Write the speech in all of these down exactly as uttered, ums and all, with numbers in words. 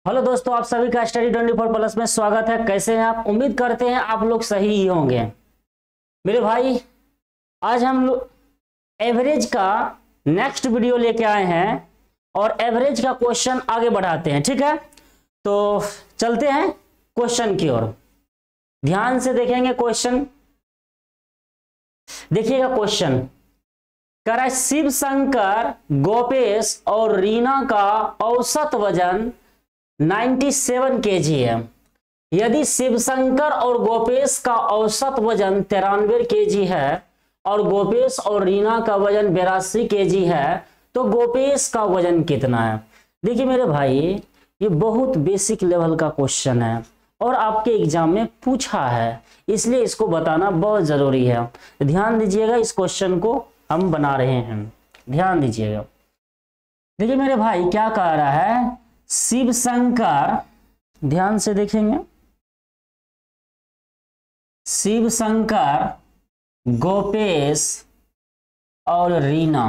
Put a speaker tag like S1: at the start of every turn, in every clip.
S1: Hello दोस्तों, आप सभी का स्टडी ट्वेंटी फोर प्लस में स्वागत है। कैसे हैं आप? उम्मीद करते हैं आप लोग सही ही होंगे। मेरे भाई, आज हम लोग एवरेज का नेक्स्ट वीडियो लेके आए हैं और एवरेज का क्वेश्चन आगे बढ़ाते हैं। ठीक है, तो चलते हैं क्वेश्चन की ओर। ध्यान से देखेंगे क्वेश्चन। देखिएगा क्वेश्चन कह रहा है, शिव शंकर, गोपेश और रीना का औसत वजन सत्तानवे केजी है। यदि शिवशंकर और गोपेश का औसत वजन तिरानवे केजी है और गोपेश और रीना का वजन बेरासी केजी है, तो गोपेश का वजन कितना है? देखिए मेरे भाई, ये बहुत बेसिक लेवल का क्वेश्चन है और आपके एग्जाम में पूछा है, इसलिए इसको बताना बहुत जरूरी है। ध्यान दीजिएगा, इस क्वेश्चन को हम बना रहे हैं, ध्यान दीजिएगा। देखिए मेरे भाई, क्या कह रहा है, शिव शंकर, ध्यान से देखेंगे, शिव शंकर, गोपेश और रीना,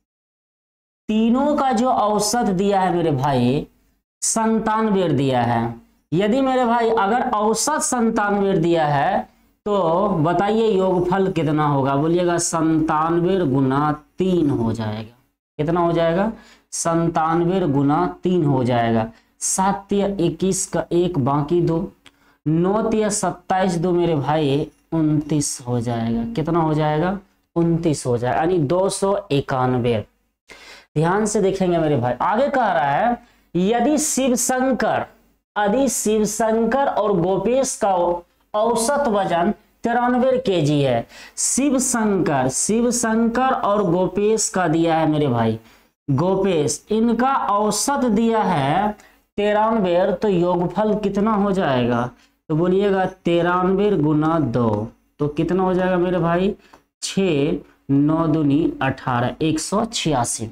S1: तीनों का जो औसत दिया है मेरे भाई संतानवे दिया है। यदि मेरे भाई अगर औसत संतानवे दिया है तो बताइए योगफल कितना होगा? बोलिएगा संतानवे गुना तीन हो जाएगा। कितना हो जाएगा? संतानवे गुना तीन हो जाएगा। सात या इक्कीस का एक बाकी दो, नौ या सत्ताईस दो मेरे भाई उनतीस हो जाएगा। कितना हो जाएगा? उनतीस हो जाएगा, यानी दो सौ इक्यानवे। ध्यान से देखेंगे मेरे भाई, आगे कह रहा है, यदि शिव शंकर यदि शिव शंकर और गोपेश का औसत वजन तिरानवे केजी है। शिव शंकर शिव शंकर और गोपेश का दिया है मेरे भाई, गोपेश, इनका औसत दिया है तिरानवे, तो योगफल कितना हो जाएगा? तो बोलिएगा तिरानवे गुना दो, तो कितना हो जाएगा मेरे भाई? छ नौ दूनी अठारह, एक सौ छियासी।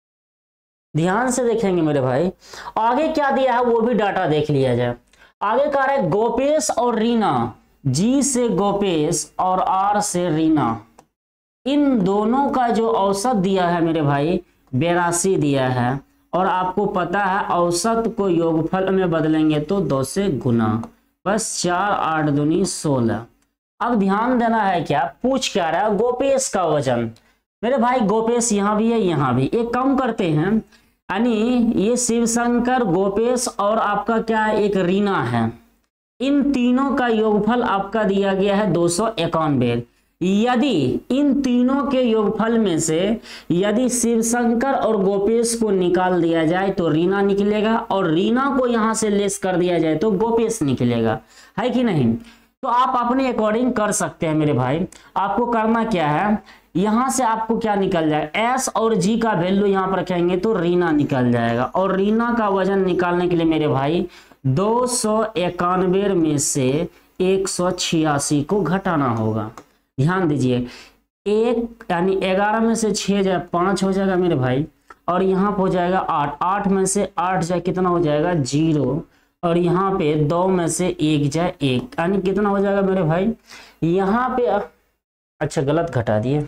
S1: ध्यान से देखेंगे मेरे भाई, आगे क्या दिया है वो भी डाटा देख लिया जाए। आगे कह रहा है, गोपेश और रीना, जी से गोपेश और आर से रीना, इन दोनों का जो औसत दिया है मेरे भाई बेरासी दिया है, और आपको पता है औसत को योगफल में बदलेंगे तो दो से गुना, बस चार आठ दूनी सोलह। अब ध्यान देना है, क्या पूछ क्या रहा है? गोपेश का वजन। मेरे भाई गोपेश यहाँ भी है, यहाँ भी। एक काम करते हैं, यानी ये शिवशंकर, गोपेश और आपका क्या है, एक रीना है, इन तीनों का योगफल आपका दिया गया है दो सौ इक्यानवे। यदि इन तीनों के योगफल में से यदि शिवशंकर और गोपेश को निकाल दिया जाए तो रीना निकलेगा, और रीना को यहां से लेस कर दिया जाए तो गोपेश निकलेगा, है कि नहीं? तो आप अपने अकॉर्डिंग कर सकते हैं मेरे भाई। आपको करना क्या है, यहां से आपको क्या निकल जाएगा, एस और जी का वैल्यू यहां पर रखेंगे तो रीना निकल जाएगा, और रीना का वजन निकालने के लिए मेरे भाई दो सौ इक्यानवे में से एक सौ छियासी को घटाना होगा। ध्यान दीजिए, एक यानी ग्यारह में से छह जाए पांच हो जाएगा मेरे भाई, और यहाँ पे हो जाएगा आठ, आठ में से आठ जाए कितना हो जाएगा? जीरो, और यहाँ पे दो में से एक जाए एक, यानी कितना हो जाएगा मेरे भाई? यहाँ पे अच्छा गलत घटा दिए,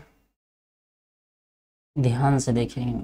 S1: ध्यान से देखेंगे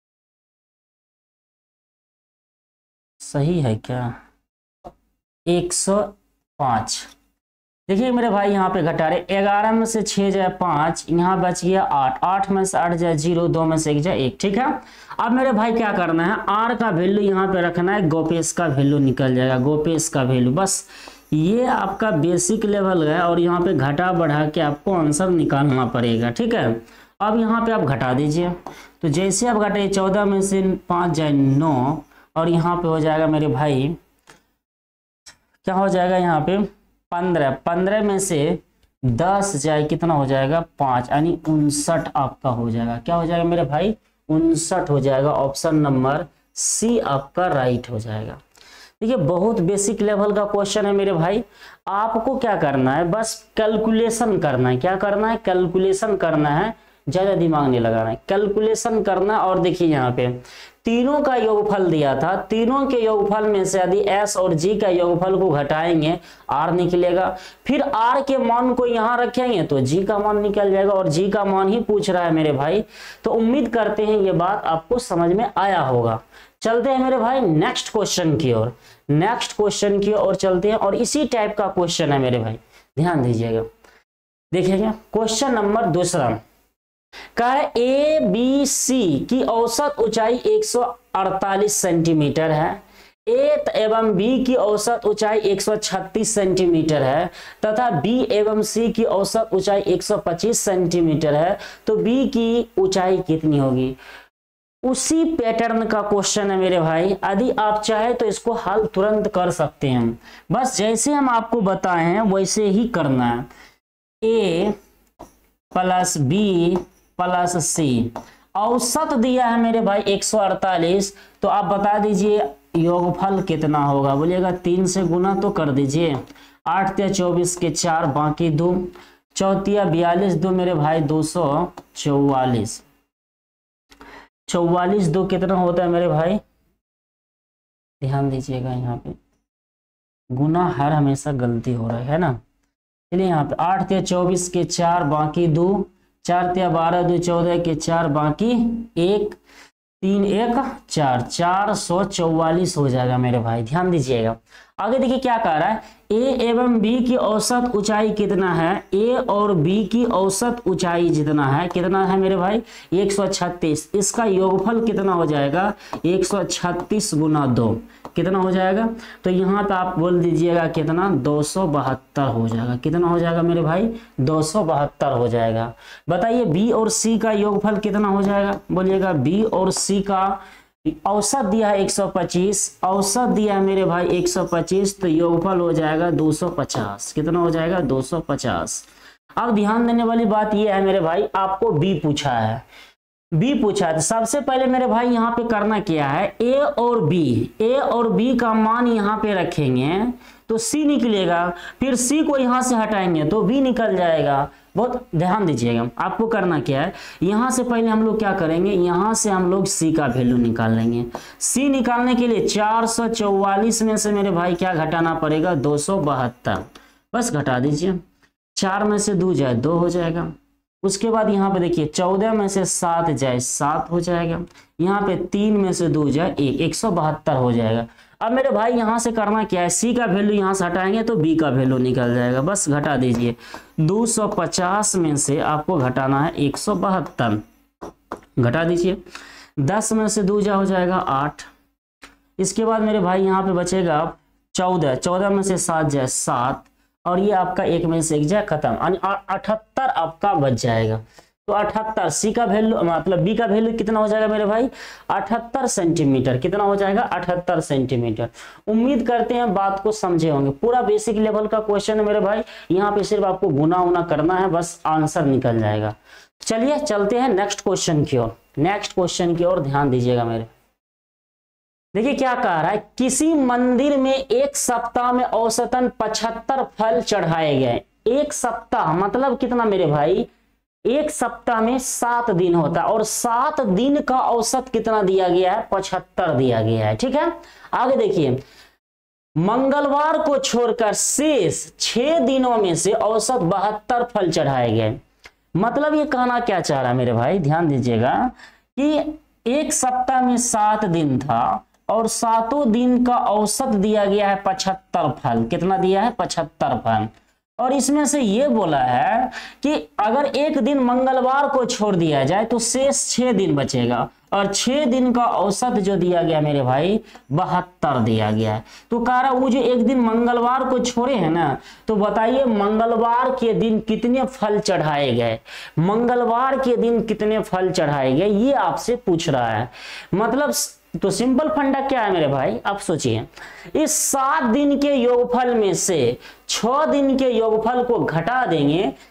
S1: सही है क्या? एक सौ पाँच। देखिए मेरे भाई, यहाँ पे घटा रहे, ग्यारह में से छह जाए पांच, यहाँ बच गया आठ, आठ में से आठ जाए जीरो, दो में से एक जाए एक। ठीक है, अब मेरे भाई क्या करना है, आर का वैल्यू यहाँ पे रखना है, गोपेश का वैल्यू निकल जाएगा, गोपेश का वैल्यू। बस ये आपका बेसिक लेवल है, और यहाँ पे घटा बढ़ा के आपको आंसर निकालना पड़ेगा। ठीक है, अब यहाँ पे आप घटा दीजिए, तो जैसे आप घटाइए, चौदह में से पाँच जाए नौ, और यहाँ पे हो जाएगा मेरे भाई क्या हो जाएगा, यहाँ पे पंद्रह, पंद्रह में से दस जाए कितना हो जाएगा? पाँच, यानी उनसठ आपका हो जाएगा। क्या हो जाएगा मेरे भाई? उनसठ हो जाएगा। ऑप्शन नंबर सी आपका राइट हो जाएगा। देखिए बहुत बेसिक लेवल का क्वेश्चन है मेरे भाई। आपको क्या करना है, बस कैलकुलेशन करना है। क्या करना है? कैलकुलेशन करना है, ज्यादा दिमाग नहीं लगाना है, कैलकुलेशन करना। और देखिए यहाँ पे तीनों का योगफल दिया था, तीनों के योगफल में से यदि s और g का योगफल को घटाएंगे r निकलेगा, फिर r के मान को यहां रखेंगे तो g का मान निकल जाएगा, और g का मान ही पूछ रहा है मेरे भाई। तो उम्मीद करते हैं ये बात आपको समझ में आया होगा। चलते हैं मेरे भाई नेक्स्ट क्वेश्चन की ओर, नेक्स्ट क्वेश्चन की ओर चलते हैं, और इसी टाइप का क्वेश्चन है मेरे भाई, ध्यान दीजिएगा। देखिएगा क्वेश्चन नंबर दूसरा का है ए बी सी की औसत ऊंचाई एक सौ अड़तालीस सेंटीमीटर है, ए एवं बी की औसत ऊंचाई एक सौ छत्तीस सेंटीमीटर है तथा बी एवं सी की औसत ऊंचाई एक सौ पच्चीस सेंटीमीटर है, तो बी की ऊंचाई कितनी होगी। उसी पैटर्न का क्वेश्चन है मेरे भाई, यदि आप चाहे तो इसको हल तुरंत कर सकते हैं, बस जैसे हम आपको बताए हैं वैसे ही करना है। A plus B plus C, औसत दिया है मेरे भाई एक सौ अड़तालीस, तो आप बता दीजिए योगफल कितना होगा। बोलिएगा तीन से गुना तो कर दीजिए, आठ या चौबीस के चार बाकी दो, चौथिया बयालीस दो मेरे भाई दो सौ चौवालीस, चौवालीस दो कितना होता है मेरे भाई, ध्यान दीजिएगा यहाँ पे गुना हर हमेशा गलती हो रहा है ना। चलिए यहाँ पे आठ या चौबीस के चार बाकी दो, चार या बारह दो चौदह के चार बाकी एक, तीन एक चार, चार सौ चौवालीस हो जाएगा मेरे भाई, ध्यान दीजिएगा। आगे देखिए क्या कह रहा है, ए एवं बी की औसत ऊंचाई कितना है, ए और बी की औसत ऊंचाई जितना है, कितना है मेरे भाई एक सौ छत्तीस, इसका योगफल कितना हो जाएगा एक सौ छत्तीस गुना दो, कितना हो जाएगा, तो यहाँ पे आप बोल दीजिएगा कितना दो सौ बहत्तर हो जाएगा, कितना हो जाएगा मेरे भाई दो सौ बहत्तर हो जाएगा। बताइए बी और सी का योगफल कितना हो जाएगा, बोलिएगा बी और सी का औसत दिया है एक सौ पच्चीस, औसत दिया है मेरे भाई एक सौ पच्चीस, तो योगफल हो जाएगा दो सौ पचास, कितना हो जाएगा दो सौ पचास। अब ध्यान देने वाली बात यह है मेरे भाई, आपको बी पूछा है, बी पूछा है तो सबसे पहले मेरे भाई यहाँ पे करना क्या है, ए और बी, ए और बी का मान यहाँ पे रखेंगे तो सी निकलेगा, फिर सी को यहाँ से हटाएंगे तो बी निकल जाएगा। बहुत ध्यान दीजिएगा, आपको करना क्या है, यहाँ से पहले हम लोग क्या करेंगे, यहाँ से हम लोग सी का वैल्यू निकाल लेंगे। सी निकालने के लिए चार सौ चौवालीस में से मेरे भाई क्या घटाना पड़ेगा दो सौ बहत्तर, बस घटा दीजिए, चार में से दो जाए दो हो जाएगा। उसके बाद यहाँ पे देखिए चौदह में से सात जाए सात हो जाएगा, यहाँ पे तीन में से दो जाए एक, एक सौ बहत्तर हो जाएगा। अब मेरे भाई यहाँ से करना क्या है, सी का वैल्यू यहाँ से हटाएंगे तो बी का वैल्यू निकल जाएगा, बस घटा दीजिए। दो सौ पचास में से आपको घटाना है एक सौ बहत्तर, घटा दीजिए, दस में से दो जा हो जाएगा आठ। इसके बाद मेरे भाई यहाँ पे बचेगा चौदह, चौदह में से सात जाए सात, और ये आपका एक में से एक जाए खत्म, अठहत्तर आपका बच जाएगा। तो अठहत्तर सी का वैल्यू मतलब बी का वैल्यू कितना हो जाएगा मेरे भाई अठहत्तर सेंटीमीटर, कितना हो जाएगा अठहत्तर सेंटीमीटर। उम्मीद करते हैं बात को समझे होंगे, पूरा बेसिक लेवल का क्वेश्चन है मेरे भाई, यहाँ पे सिर्फ आपको गुना उना करना है, बस आंसर निकल जाएगा। चलिए चलते हैं नेक्स्ट क्वेश्चन की ओर, नेक्स्ट क्वेश्चन की ओर ध्यान दीजिएगा मेरे। देखिए क्या कह रहा है, किसी मंदिर में एक सप्ताह में औसतन पचहत्तर फल चढ़ाए गए। एक सप्ताह मतलब कितना मेरे भाई, एक सप्ताह में सात दिन होता है, और सात दिन का औसत कितना दिया गया है पचहत्तर दिया गया है, ठीक है। आगे देखिए, मंगलवार को छोड़कर शेष छह दिनों में से औसत बहत्तर फल चढ़ाए गए। मतलब ये कहना क्या चाह रहा है मेरे भाई, ध्यान दीजिएगा कि एक सप्ताह में सात दिन था और सातों दिन का औसत दिया गया है पचहत्तर फल, कितना दिया है पचहत्तर फल, और इसमें से ये बोला है कि अगर एक दिन मंगलवार को छोड़ दिया जाए तो शेष छह दिन बचेगा, और छह दिन का औसत जो दिया गया मेरे भाई बहत्तर दिया गया है। तो कह रहा वो जो एक दिन मंगलवार को छोड़े हैं ना, तो बताइए मंगलवार के दिन कितने फल चढ़ाए गए, मंगलवार के दिन कितने फल चढ़ाए गए, ये आपसे पूछ रहा है। मतलब तो सिंपल फंडा क्या है मेरे भाई, आप सोचिए, इस सात दिन के योगफल में से छह दिन के योगफल को घटा देंगे,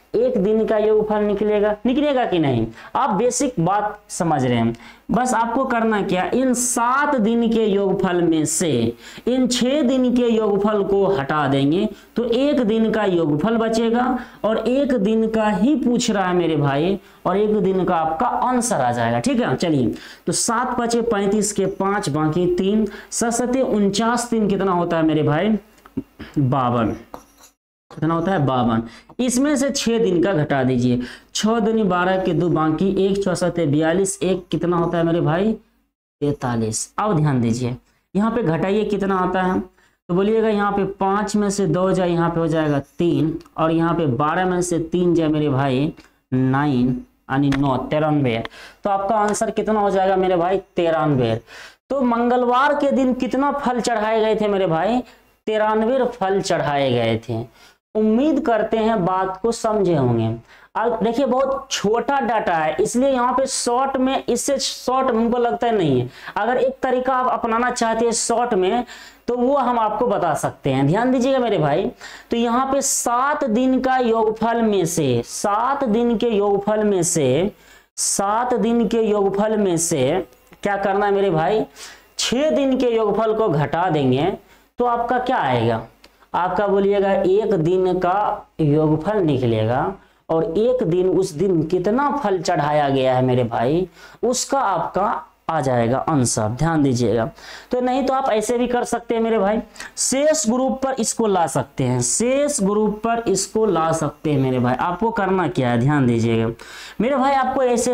S1: एक दिन का योगफल निकलेगा, निकलेगा कि नहीं? आप बेसिक बात समझ रहे हैं। बस आपको करना क्या, इन सात दिन के योगफल में से इन छह दिन के योगफल को हटा देंगे तो एक दिन का योगफल बचेगा और एक दिन का ही पूछ रहा है मेरे भाई, और एक दिन का आपका आंसर आ जाएगा। ठीक है, चलिए तो सात पचे पैंतीस के पांच बाकी तीन, सत्ते उनचास, तीन कितना होता है मेरे भाई? बावन। कितना होता है? बावन। इसमें से छह दिन का घटा दीजिए, छह दूनी बारह के दो बाकी एक, चौसठ बयालीस, एक कितना होता है मेरे भाई? तैतालीस। अब ध्यान दीजिए यहाँ पे घटाइए कितना आता है, तो बोलिएगा यहाँ पे पांच में से दो जाए यहाँ पे हो जाएगा तीन, और यहाँ पे बारह में से तीन जाए मेरे भाई नाइन यानी नौ, तिरानवे। तो आपका आंसर कितना हो जाएगा मेरे भाई? तिरानवे। तो मंगलवार के दिन कितना फल चढ़ाए गए थे मेरे भाई? तिरानवे फल चढ़ाए गए थे। उम्मीद करते हैं बात को समझे होंगे। अब देखिए बहुत छोटा डाटा है इसलिए यहाँ पे शॉर्ट में, इससे शॉर्ट हमको लगता है नहीं है। अगर एक तरीका आप अपनाना चाहते हैं शॉर्ट में तो वो हम आपको बता सकते हैं। ध्यान दीजिएगा मेरे भाई, तो यहाँ पे सात दिन का योगफल में से सात दिन के योगफल में से सात दिन के योगफल में से क्या करना है मेरे भाई? छह दिन के योगफल को घटा देंगे तो आपका क्या आएगा? आपका बोलिएगा एक दिन का योगफल निकलेगा, और एक दिन उस दिन कितना फल चढ़ाया गया है मेरे भाई उसका आपका आ जाएगा आंसर। ध्यान दीजिएगा। तो नहीं तो आप ऐसे भी कर सकते हैं मेरे भाई, शेष ग्रुप पर इसको ला सकते हैं, शेष ग्रुप पर इसको ला सकते हैं मेरे भाई। आपको करना क्या है, ध्यान दीजिएगा मेरे भाई, आपको ऐसे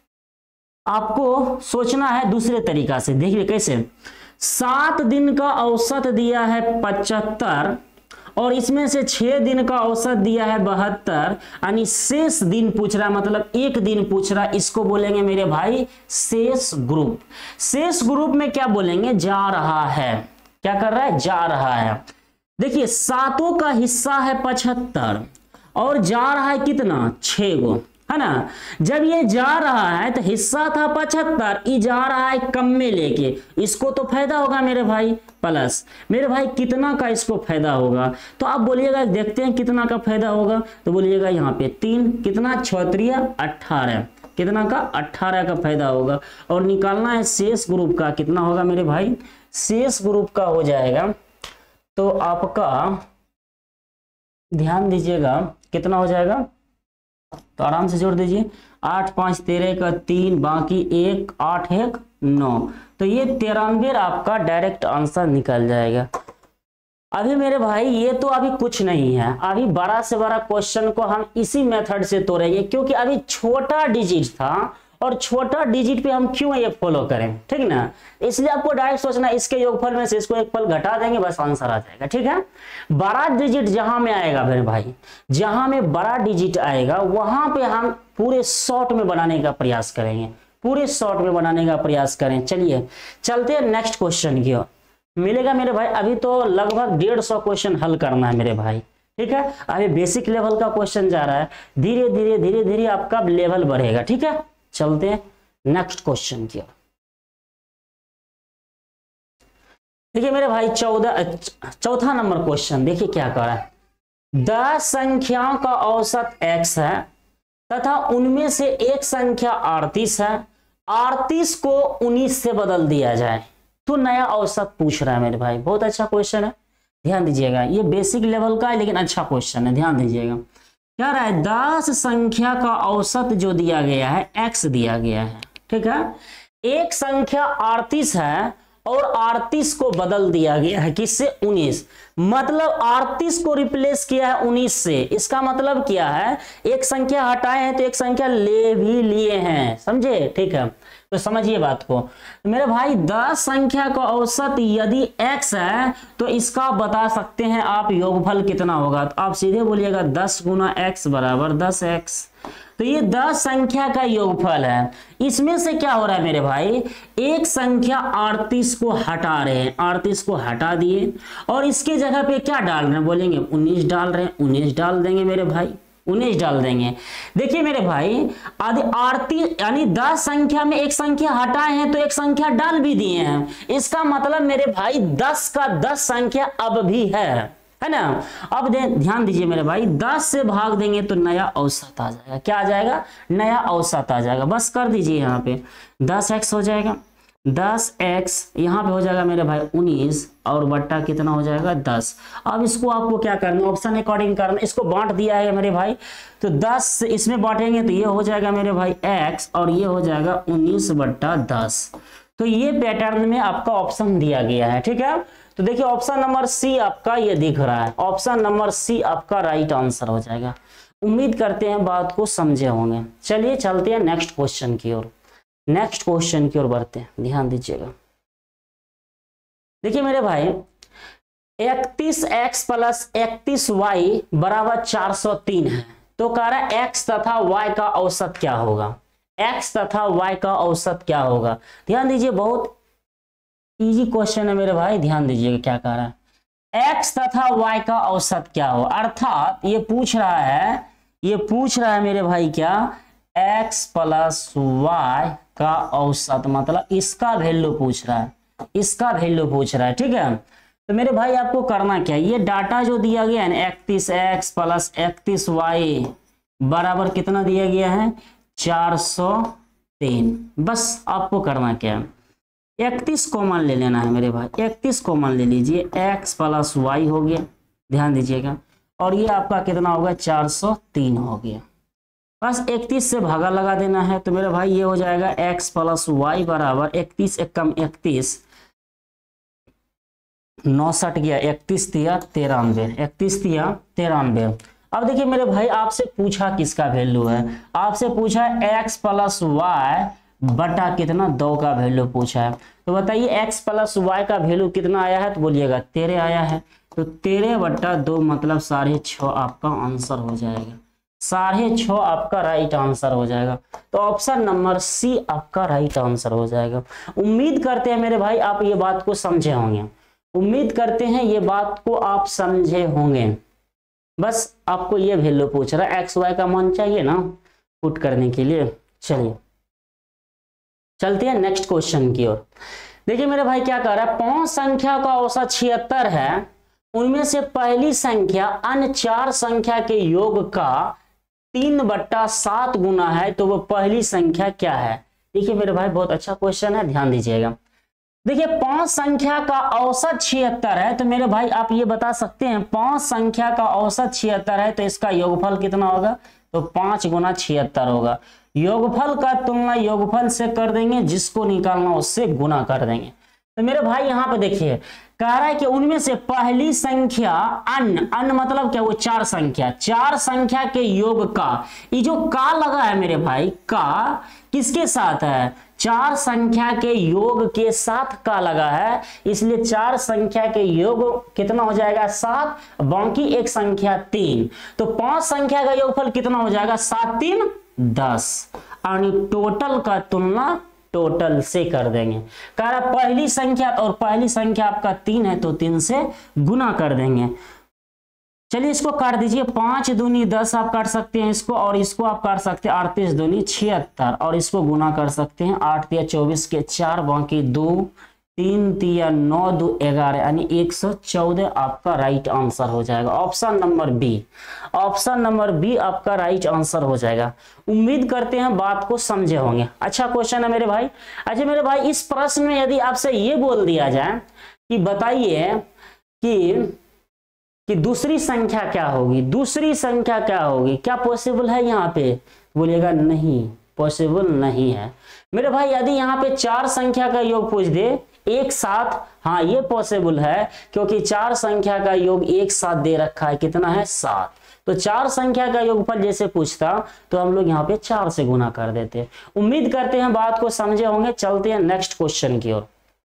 S1: आपको सोचना है दूसरे तरीका से। देखिए कैसे, सात दिन का औसत दिया है पचहत्तर और इसमें से छह दिन का औसत दिया है बहत्तर, यानी शेष दिन पूछ रहा है, मतलब एक दिन पूछ रहा है। इसको बोलेंगे मेरे भाई शेष ग्रुप। शेष ग्रुप में क्या बोलेंगे? जा रहा है। क्या कर रहा है? जा रहा है। देखिए सातों का हिस्सा है पचहत्तर और जा रहा है कितना? छह गो, है ना। जब ये जा रहा है तो हिस्सा था पचहत्तर, ये जा रहा है कम में लेके, इसको तो फायदा होगा मेरे भाई प्लस। मेरे भाई कितना का इसको फायदा होगा? तो आप बोलिएगा देखते हैं कितना का फायदा होगा, तो बोलिएगा यहाँ पे तीन, कितना? छत्रिया अट्ठारह, कितना का? अट्ठारह का फायदा होगा। और निकालना है शेष ग्रुप का, कितना होगा मेरे भाई? शेष ग्रुप का हो जाएगा तो आपका ध्यान दीजिएगा कितना हो जाएगा, तो आराम से जोड़ दीजिए। आठ पांच तेरह का तीन बाकी एक, आठ एक नौ, तो ये तिरानवे आपका डायरेक्ट आंसर निकल जाएगा। अभी मेरे भाई ये तो अभी कुछ नहीं है, अभी बड़ा से बड़ा क्वेश्चन को हम इसी मेथड से तोड़ेंगे, क्योंकि अभी छोटा डिजिट था और छोटा डिजिट पे हम क्यों ये फॉलो करें, ठीक ना। इसलिए आपको डायरेक्ट सोचना इसके योगफल में से इसको एक फल घटा देंगे, बस आंसर आ जाएगा। ठीक है, बड़ा डिजिट जहां में आएगा मेरे भाई, जहां में बड़ा डिजिट आएगा वहां पे हम पूरे शॉर्ट में बनाने का प्रयास करेंगे, पूरे शॉर्ट में बनाने का प्रयास करें। चलिए चलते हैं नेक्स्ट क्वेश्चन की ओर। मिलेगा मेरे भाई, अभी तो लगभग डेढ़ सौ क्वेश्चन हल करना है मेरे भाई। ठीक है, अभी बेसिक लेवल का क्वेश्चन जा रहा है, धीरे धीरे धीरे धीरे आपका लेवल बढ़ेगा। ठीक है, चलते हैं नेक्स्ट क्वेश्चन की ओर। देखिए मेरे भाई चौदह चौथा नंबर क्वेश्चन देखिए क्या कर रहा है। दस संख्याओं का औसत x है तथा उनमें से एक संख्या अड़तीस है, अड़तीस को उन्नीस से बदल दिया जाए तो नया औसत पूछ रहा है मेरे भाई। बहुत अच्छा क्वेश्चन है, ध्यान दीजिएगा। ये बेसिक लेवल का है लेकिन अच्छा क्वेश्चन है, ध्यान दीजिएगा। क्या रहा है, दस संख्या का औसत जो दिया गया है x दिया गया है। ठीक है, एक संख्या अड़तीस है और अड़तीस को बदल दिया गया है किससे? उन्नीस। मतलब अड़तीस को रिप्लेस किया है उन्नीस से। इसका मतलब क्या है, एक संख्या हटाए हैं तो एक संख्या ले भी लिए हैं, समझे। ठीक है, तो समझिए बात को मेरे भाई। दस संख्या का औसत यदि x है तो इसका बता सकते हैं आप योगफल कितना होगा। तो आप सीधे बोलिएगा दस गुना एक्स बराबर दस एक्स। तो ये दस संख्या का योगफल है। इसमें से क्या हो रहा है मेरे भाई, एक संख्या अड़तीस को हटा रहे हैं, अड़तीस को हटा दिए और इसके जगह पे क्या डाल रहे हैं, बोलेंगे उन्नीस डाल रहे हैं, उन्नीस डाल देंगे मेरे भाई, उन्नीस डाल देंगे। देखिए मेरे भाई, आदि अड़तीस यानी दस संख्या में एक संख्या हटाए हैं तो एक संख्या डाल भी दिए हैं। इसका मतलब मेरे भाई दस का दस संख्या अब भी है। है ना। अब दे ध्यान दीजिए मेरे भाई, दस से भाग देंगे तो नया औसत आ जाएगा। क्या आ जाएगा? नया औसत आ जाएगा। बस कर दीजिए यहाँ पे दस एक्स हो जाएगा, दस एक्स यहाँ पे हो जाएगा मेरे भाई उन्नीस और बट्टा कितना हो जाएगा दस। अब इसको आपको क्या करना है, ऑप्शन अकॉर्डिंग करना। इसको बांट दिया है मेरे भाई, तो दस इसमें बांटेंगे तो ये हो जाएगा मेरे भाई एक्स और ये हो जाएगा उन्नीस बट्टा दस। तो ये पैटर्न में आपका ऑप्शन दिया गया है, ठीक है। तो देखिए ऑप्शन नंबर सी आपका ये दिख रहा है, ऑप्शन नंबर सी आपका राइट आंसर हो जाएगा। उम्मीद करते हैं बात को समझे होंगे। चलिए चलते हैं नेक्स्ट क्वेश्चन की ओर, नेक्स्ट क्वेश्चन की ओर बढ़ते हैं, ध्यान दीजिएगा। देखिए मेरे भाई इकतीस एक्स प्लस इकतीस वाई बराबर चार सौ तीन है, तो कह रहा है एक्स तथा वाई का औसत क्या होगा, एक्स तथा वाई का औसत क्या होगा। ध्यान दीजिए बहुत इजी क्वेश्चन है मेरे भाई, ध्यान दीजिएगा क्या कह रहा है, एक्स तथा वाई का औसत क्या हो। अर्थात ये पूछ रहा है, ये पूछ रहा है मेरे भाई क्या, एक्स प्लस वाई का औसत, मतलब इसका वैल्यू पूछ रहा है, इसका वैल्यू पूछ रहा है, ठीक है। तो मेरे भाई आपको करना क्या है, ये डाटा जो दिया गया है ना इकतीस एक्स प्लस इकतीस वाई बराबर कितना दिया गया है चार सौ तीन। बस आपको करना क्या है, इकतीस कॉमन ले लेना है मेरे भाई, इकतीस कॉमन ले लीजिए, x प्लस वाई हो गया, ध्यान दीजिएगा, और ये आपका कितना होगा चार सौ तीन हो गया। बस इकतीस से भागा लगा देना है, तो मेरे भाई ये हो जाएगा x प्लस वाई बराबर इकतीस एक कम इकतीस, नौसठ गया, इकतीस दिया तिरानवे, इकतीस दिया तिरानवे। अब देखिए मेरे भाई आपसे पूछा किसका वैल्यू है, आपसे पूछा x प्लस वाई बटा कितना दो का वैल्यू पूछा है। तो बताइए x प्लस वाई का वैल्यू कितना आया है, तो बोलिएगा तेरह आया है। तो तेरह बट्टा दो मतलब साढ़े छः आपका आंसर हो जाएगा, साढ़े छः आपका राइट आंसर हो जाएगा। तो ऑप्शन नंबर सी आपका राइट आंसर हो जाएगा। उम्मीद करते हैं मेरे भाई आप ये बात को समझे होंगे, उम्मीद करते हैं ये बात को आप समझे होंगे। बस आपको ये वैल्यू पूछ रहा है, एक्स वाई का मान चाहिए ना पुट करने के लिए। चलिए चलते हैं नेक्स्ट क्वेश्चन की ओर। देखिए मेरे भाई क्या कह रहा है, पांच संख्या का औसत छिहत्तर है, उनमें से पहली संख्या अन्य चार संख्या के योग का तीन बट्टा सात गुना है, तो वो पहली संख्या क्या है। देखिए मेरे भाई बहुत अच्छा क्वेश्चन है, ध्यान दीजिएगा। देखिए पांच संख्या का औसत छिहत्तर है, तो मेरे भाई आप ये बता सकते हैं पांच संख्या का औसत छिहत्तर है तो इसका योगफल कितना होगा, तो पांच गुना छिहत्तर होगा। योगफल का तुलना योगफल से कर देंगे, जिसको निकालना उससे गुना कर देंगे। तो मेरे भाई यहाँ पे देखिए कह रहा है कि उनमें से पहली संख्या अन्य, अन्य मतलब क्या, वो चार संख्या, चार संख्या के योग का, ये जो का लगा है मेरे भाई, का किसके साथ है, चार संख्या के योग के साथ का लगा है, इसलिए चार संख्या के योग कितना हो जाएगा सात, बाकी एक संख्या तीन। तो पांच संख्या का योगफल कितना हो जाएगा, सात तीन दस, और टोटल का तुलना टोटल से कर देंगे। कह रहा पहली संख्या, और पहली संख्या आपका तीन है तो तीन से गुना कर देंगे। चलिए इसको काट दीजिए, पांच दूनी दस आप काट सकते हैं इसको, और इसको आप काट सकते हैं अड़तीस दूनी छिहत्तर, और इसको गुना कर सकते हैं आठ तिया चौबीस के चार, बाकी दो, तीन तिया नौ, दो ग्यारह, यानी एक सौ चौदह आपका राइट आंसर हो जाएगा। Option number B, option number B आपका राइट आंसर हो जाएगा। उम्मीद करते हैं बात को समझे होंगे। अच्छा क्वेश्चन है मेरे भाई। अच्छा मेरे भाई इस प्रश्न में यदि आपसे ये बोल दिया जाए कि बताइए कि कि दूसरी संख्या क्या होगी, दूसरी संख्या क्या होगी, क्या पॉसिबल है यहाँ पे, बोलिएगा नहीं पॉसिबल नहीं है। मेरे भाई यदि यहाँ पे चार संख्या का योग पूछ दे एक साथ, हाँ ये पॉसिबल है, क्योंकि चार संख्या का योग एक साथ दे रखा है, कितना है सात। तो चार संख्या का योगफल जैसे पूछता तो हम लोग यहाँ पे चार से गुना कर देते। उम्मीद करते हैं बात को समझे होंगे। चलते हैं नेक्स्ट क्वेश्चन की ओर।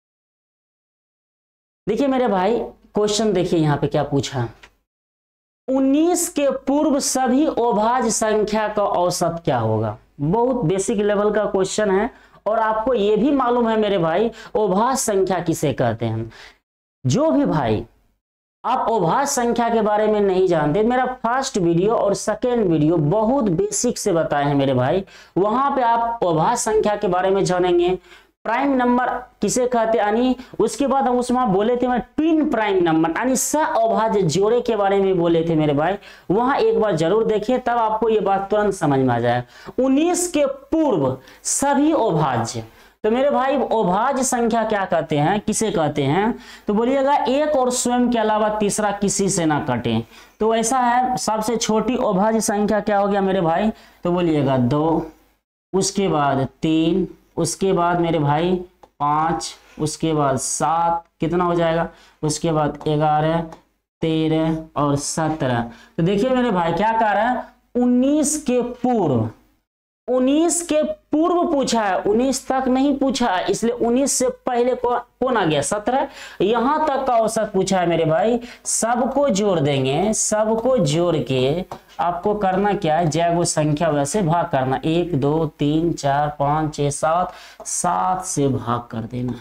S1: देखिए मेरे भाई क्वेश्चन देखिए यहाँ पे क्या पूछा, उन्नीस के पूर्व सभी अभाज्य संख्या का औसत क्या होगा। बहुत बेसिक लेवल का क्वेश्चन है, और आपको यह भी मालूम है मेरे भाई अभाज्य संख्या किसे कहते हैं। जो भी भाई आप अभाज्य संख्या के बारे में नहीं जानते, मेरा फर्स्ट वीडियो और सेकेंड वीडियो बहुत बेसिक से बताए हैं मेरे भाई, वहां पे आप अभाज्य संख्या के बारे में जानेंगे, प्राइम नंबर किसे कहते हैं, यानी उसके बाद हम उसमें बोले थे ट्विन प्राइम नंबर यानी सह अभाज्य जोड़े के बारे में बोले थे मेरे भाई, वहां एक बार जरूर देखिए, तब आपको ये बात तुरंत समझ में आ जाएगा। उन्नीस के पूर्व सभी अभाज्य, तो मेरे भाई अभाज्य संख्या क्या कहते हैं, किसे कहते हैं, तो बोलिएगा एक और स्वयं के अलावा तीसरा किसी से ना कटे। तो ऐसा है, सबसे छोटी अभाज्य संख्या क्या हो गया मेरे भाई, तो बोलिएगा दो, उसके बाद तीन, उसके बाद मेरे भाई पाँच, उसके बाद सात, कितना हो जाएगा, उसके बाद ग्यारह, तेरह और सत्रह। तो देखिए मेरे भाई क्या कह रहा है, उन्नीस के पूर्व, उन्नीस के पूर्व पूछा है, उन्नीस तक नहीं पूछा है, इसलिए उन्नीस से पहले को कौन आ गया, सत्रह, यहां तक का औसत पूछा है मेरे भाई। सबको जोड़ देंगे, सबको जोड़ के आपको करना क्या है, जैगो संख्या वैसे भाग करना, एक दो तीन चार पांच छह सात, सात से भाग कर देना,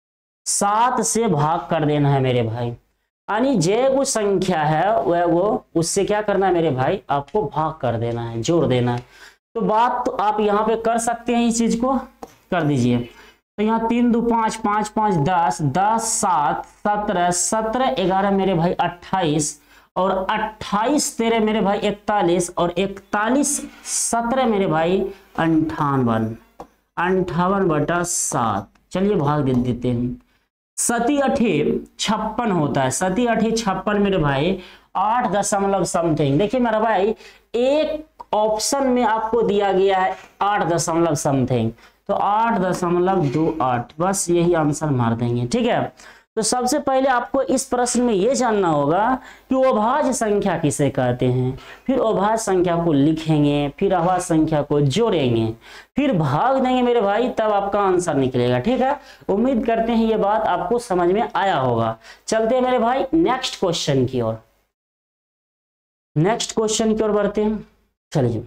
S1: सात से भाग कर देना है मेरे भाई, यानी जैगो संख्या है वह वो उससे क्या करना है मेरे भाई, आपको भाग कर देना है, जोड़ देना है। तो बात तो आप यहाँ पे कर सकते हैं, इस चीज को कर दीजिए। तो यहाँ तीन दो पांच, पांच पांच दस, दस सात सत्रह, सत्रह ग्यारह मेरे भाई अट्ठाईस, और अट्ठाईस तेरह मेरे भाई इकतालीस, और इकतालीस सत्रह मेरे भाई अंठावन, अंठावन बटा सात। चलिए भाग दे देते हैं, सती अठे छप्पन होता है, सती अठे छप्पन मेरे भाई आठ दशमलव समथिंग। देखिए मेरा भाई एक ऑप्शन में आपको दिया गया है आठ दशमलव समथिंग, तो आठ दशमलव दो आठ, बस यही आंसर मार देंगे, ठीक है। तो सबसे पहले आपको इस प्रश्न में यह जानना होगा कि अभाज्य संख्या किसे कहते हैं, फिर अभाज्य संख्या को लिखेंगे, फिर अभाज्य संख्या को जोड़ेंगे, फिर भाग देंगे मेरे भाई, तब आपका आंसर निकलेगा, ठीक है। उम्मीद करते हैं ये बात आपको समझ में आया होगा। चलते हैं मेरे भाई नेक्स्ट क्वेश्चन की ओर, नेक्स्ट क्वेश्चन की ओर बढ़ते हैं। चलिए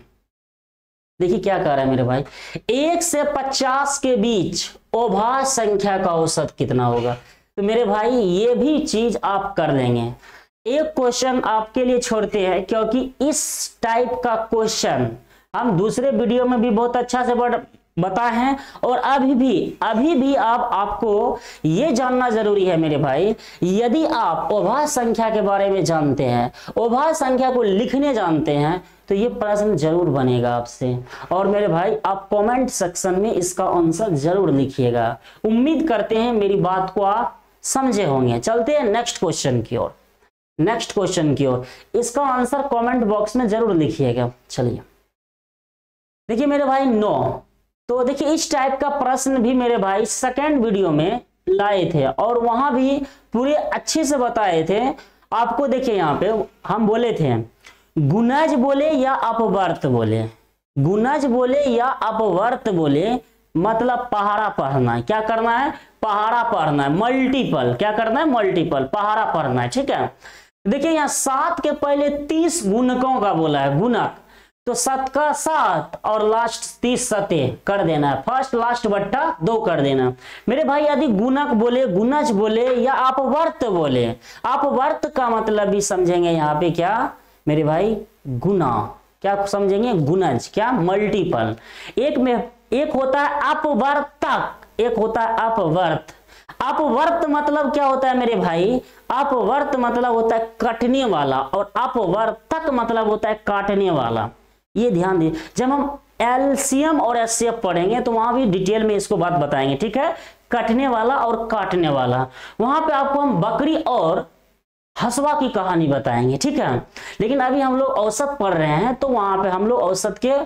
S1: देखिए क्या कह रहा है मेरे भाई, एक से पचास के बीच अभाज्य संख्या का औसत कितना होगा। तो मेरे भाई ये भी चीज आप कर देंगे। एक क्वेश्चन आपके लिए छोड़ते हैं, क्योंकि इस टाइप का क्वेश्चन हम दूसरे वीडियो में भी बहुत अच्छा से बताए हैं, और अभी भी अभी भी आप आपको ये जानना जरूरी है मेरे भाई, यदि आप अभाज्य संख्या के बारे में जानते हैं, अभाज्य संख्या को लिखने जानते हैं, तो ये प्रश्न जरूर बनेगा आपसे। और मेरे भाई आप कमेंट सेक्शन में इसका आंसर जरूर लिखिएगा। उम्मीद करते हैं मेरी बात को आप समझे होंगे। चलते हैं नेक्स्ट क्वेश्चन की ओर, नेक्स्ट क्वेश्चन की ओर, इसका आंसर कमेंट बॉक्स में जरूर लिखिएगा। चलिए देखिए मेरे भाई नौ, तो देखिए इस टाइप का प्रश्न भी मेरे भाई सेकेंड वीडियो में लाए थे, और वहां भी पूरे अच्छे से बताए थे आपको। देखिए यहाँ पे हम बोले थे गुणज बोले या अपवर्त बोले, गुणज बोले या अपवर्त बोले, मतलब पहाड़ा पढ़ना है, क्या करना है, पहाड़ा पढ़ना है, मल्टीपल, क्या करना है, मल्टीपल, पहाड़ा पढ़ना है, ठीक है। देखिए यहाँ सात के पहले तीस गुणकों का बोला है, गुणक, तो सत का सात और लास्ट तीस सते कर देना है, फर्स्ट लास्ट बट्टा दो कर देना मेरे भाई। यदि गुणक बोले, गुणज बोले या अपवर्त बोले, अपवर्त का मतलब भी समझेंगे यहाँ पे क्या मेरे भाई, गुना, क्या समझेंगे, गुणज, क्या मल्टीपल। एक में एक होता है अपवर्तक, एक होता है अपवर्त। अपवर्त मतलब क्या होता है मेरे भाई, अपवर्त मतलब होता है कटने वाला, और अपवर्तक मतलब होता है काटने वाला। ये ध्यान दीजिए, जब हम एलसीएम और एचसीएफ पढ़ेंगे तो वहां भी डिटेल में इसको बात बताएंगे, ठीक है। कटने वाला और काटने वाला, वहां पे आपको हम बकरी और हसवा की कहानी बताएंगे, ठीक है। लेकिन अभी हम लोग औसत पढ़ रहे हैं, तो वहां पे हम लोग औसत के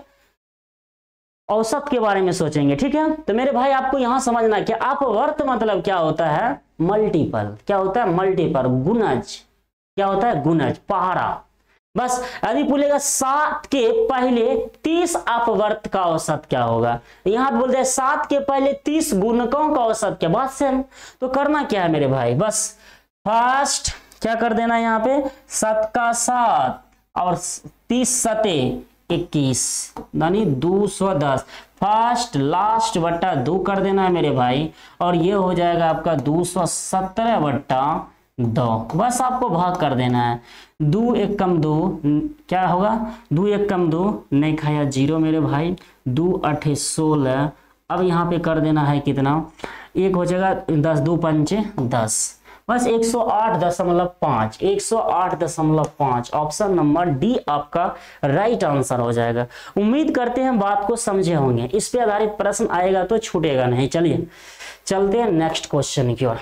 S1: औसत के बारे में सोचेंगे, ठीक है। तो मेरे भाई आपको यहां समझना कि अपवर्त मतलब क्या होता है, मल्टीपल, क्या होता है, मल्टीपल। गुणज क्या होता है, गुणज, पहाड़ा। बस यदि बोलेगा सात के पहले तीस अपवर्त का औसत क्या होगा, यहां बोलते हैं सात के पहले तीस गुणकों का औसत क्या, बात से। तो करना क्या है मेरे भाई, बस फर्स्ट क्या कर देना है, यहाँ पे सात का सात और तीस सते इक्कीस, यानी दो सौ दस, फर्स्ट लास्ट बट्टा दो कर देना है मेरे भाई, और ये हो जाएगा आपका दो सौ सत्रह बट्टा दो, बस आपको भाग कर देना है। दो एक कम दो, क्या होगा, दो एक कम दो, नहीं खाया जीरो मेरे भाई, दो अठे सोलह, अब यहाँ पे कर देना है कितना, एक हो जाएगा दस दो पंचे दस, बस एक सौ आठ दशमलव पाँच, एक सौ आठ दशमलव पाँच, ऑप्शन नंबर डी आपका राइट आंसर हो जाएगा। उम्मीद करते हैं बात को समझे होंगे, इस पे आधारित प्रश्न आएगा तो छूटेगा नहीं। चलिए चलते हैं नेक्स्ट क्वेश्चन की ओर,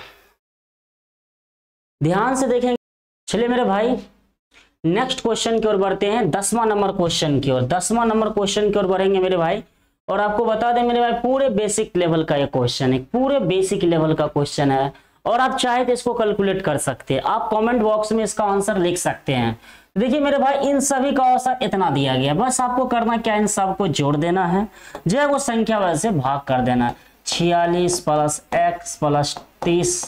S1: ध्यान से देखेंगे। चलिए मेरे भाई नेक्स्ट क्वेश्चन की ओर बढ़ते हैं, दसवां नंबर क्वेश्चन की ओर, दसवां नंबर क्वेश्चन की ओर बढ़ेंगे मेरे भाई। और आपको बता दें मेरे भाई पूरे बेसिक लेवल का ये क्वेश्चन है, पूरे बेसिक लेवल का क्वेश्चन है, और आप चाहे तो इसको कैलकुलेट कर सकते हैं। आप कमेंट बॉक्स में इसका आंसर लिख सकते हैं। देखिए मेरे भाई इन सभी का औसत इतना दिया गया, बस आपको करना क्या, इन सबको जोड़ देना है, जो है वो संख्या वजह से भाग कर देना है। छियालीस प्लस एक्स प्लस तीस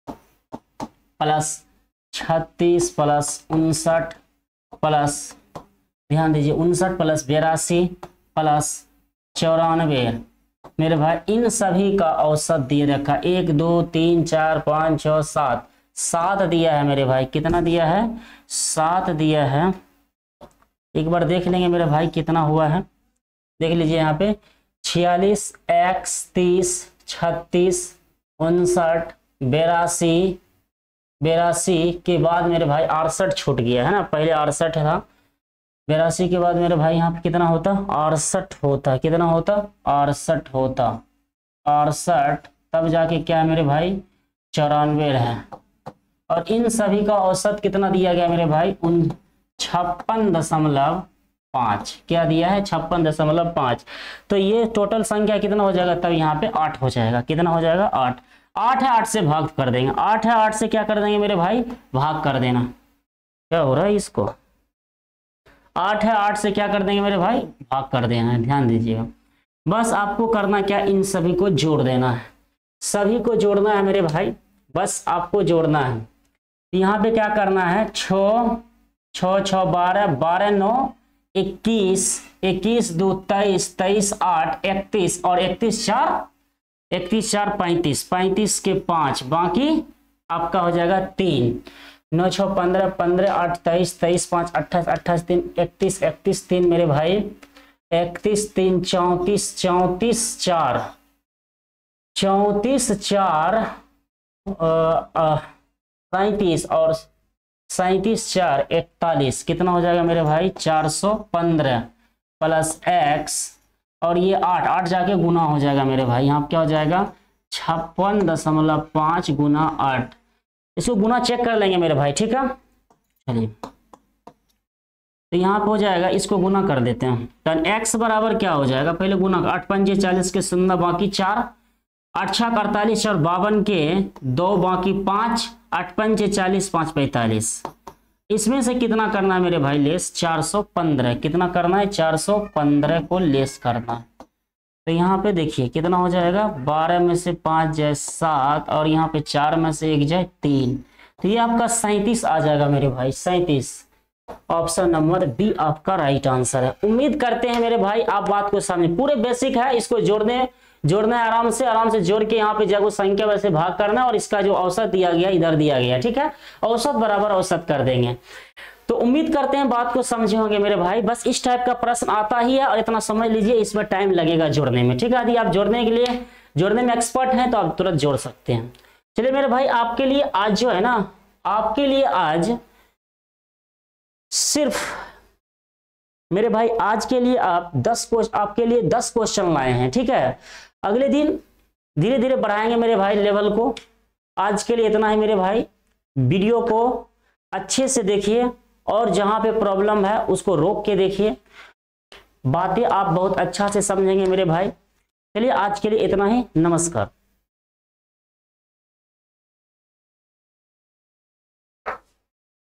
S1: प्लस छत्तीस प्लस उनसठ प्लस, ध्यान दीजिए, उनसठ प्लस बेरासी प्लस चौरानवे, मेरे भाई इन सभी का औसत दिए रखा, एक दो तीन चार पाँच छः सात, सात दिया है मेरे भाई। कितना दिया है, सात दिया है। एक बार देख लेंगे मेरे भाई कितना हुआ है, देख लीजिए यहाँ पे छियालीस एक्स तीस छत्तीस उनसठ बेरासी, बेरासी के बाद मेरे भाई अड़सठ छूट गया है ना, पहले अड़सठ था, बेरासी के बाद मेरे भाई यहाँ पे कितना होता, अड़सठ होता, कितना होता, अड़सठ होता, अड़सठ, तब जाके क्या मेरे भाई चौरानवे है। और इन सभी का औसत कितना दिया गया मेरे भाई, उन छप्पन दशमलव पाँच, क्या दिया है, छप्पन दशमलव पाँच। तो ये टोटल संख्या कितना हो जाएगा, तब यहाँ पे आठ हो जाएगा, कितना हो जाएगा, आठ। आठ है, आठ से भाग कर देंगे, आठ है, आठ से क्या कर देंगे मेरे भाई, भाग कर देना। क्या हो रहा है इसको, आठ है, आठ से क्या कर देंगे मेरे भाई, भाग कर देना है। ध्यान दीजिएगा, बस आपको करना क्या, इन सभी को जोड़ देना है, सभी को जोड़ना है मेरे भाई, बस आपको जोड़ना है। यहाँ पे क्या करना है, छः छः छः बारह, बारह नौ इक्कीस, इक्कीस दो तेईस, तेईस आठ इकतीस, और इकतीस चार, इकतीस चार पैंतीस, पैंतीस के पाँच, बाकी आपका हो जाएगा तीन, नौ छः पंद्रह, पंद्रह आठ तेईस, तेईस पाँच अट्ठाईस, अट्ठाईस तीन इकतीस, इकतीस तीन मेरे भाई इकतीस, तीन चौंतीस, चौंतीस चार, चौंतीस चार सैंतीस, और सैंतीस चार इकतालीस, कितना हो जाएगा मेरे भाई, चार सौ पंद्रह प्लस एक्स, और ये आठ, आठ जाके गुना हो जाएगा मेरे भाई, यहाँ क्या हो जाएगा, छप्पन दशमलव पाँच गुना आठ। इसको गुना चेक कर लेंगे मेरे भाई, ठीक है। चलिए तो यहाँ पे हो जाएगा, इसको गुना कर देते हैं, तो x बराबर क्या हो जाएगा, पहले गुना, आठ पंजे चालीस के शून्य बाकी चार, आठ छः अड़तालीस और बावन के दो बाकी पाँच, आठ पंजे चालीस, पाँच पैंतालीस, इसमें से कितना करना है मेरे भाई, लेस चार सौ पंद्रह, कितना करना है, चार सौ पंद्रह को लेस करना है। तो यहाँ पे देखिए कितना हो जाएगा, बारह में से पाँच जाए सात, और यहाँ पे चार में से एक जाए तीन, तो ये आपका सैंतीस आ जाएगा मेरे भाई, सैंतीस। ऑप्शन नंबर बी आपका राइट आंसर है। उम्मीद करते हैं मेरे भाई आप बात को समझे, पूरे बेसिक है, इसको जोड़ने जोड़ना है आराम से, आराम से जोड़ के यहाँ पे जब संख्या वैसे भाग करना, और इसका जो औसत दिया गया इधर दिया गया, ठीक है, औसत बराबर औसत कर देंगे। तो उम्मीद करते हैं बात को समझे होंगे मेरे भाई, बस इस टाइप का प्रश्न आता ही है, और इतना समझ लीजिए इसमें टाइम लगेगा जोड़ने में, ठीक है। यदि आप जोड़ने के लिए जोड़ने में एक्सपर्ट हैं तो आप तुरंत जोड़ सकते हैं। चलिए मेरे भाई आपके लिए आज जो है ना, आपके लिए आज सिर्फ मेरे भाई आज के लिए आप दस क्वेश्चन आपके लिए दस क्वेश्चन लाए हैं, ठीक है। अगले दिन धीरे धीरे बढ़ाएंगे मेरे भाई लेवल को। आज के लिए इतना ही मेरे भाई, वीडियो को अच्छे से देखिए, और जहां पे प्रॉब्लम है उसको रोक के देखिए, बातें आप बहुत अच्छा से समझेंगे मेरे भाई। चलिए आज के लिए इतना ही, नमस्कार।